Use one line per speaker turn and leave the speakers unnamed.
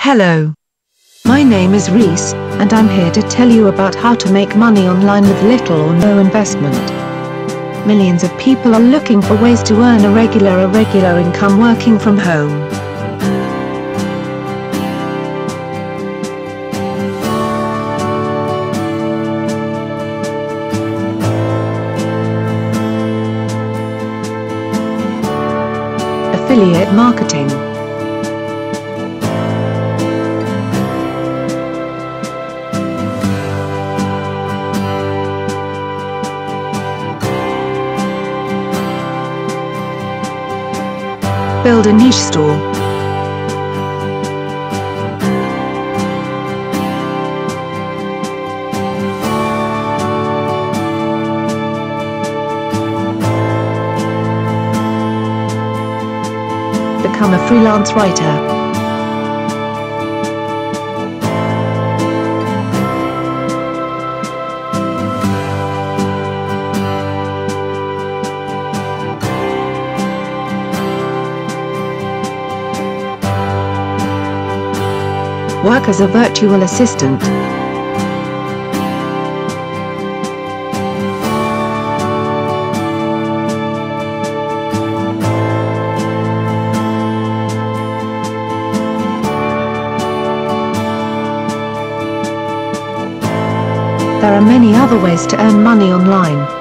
Hello. My name is Reese, and I'm here to tell you about how to make money online with little or no investment. Millions of people are looking for ways to earn a regular income working from home. Affiliate marketing. Build a niche store. Become a freelance writer. Work as a virtual assistant. There are many other ways to earn money online.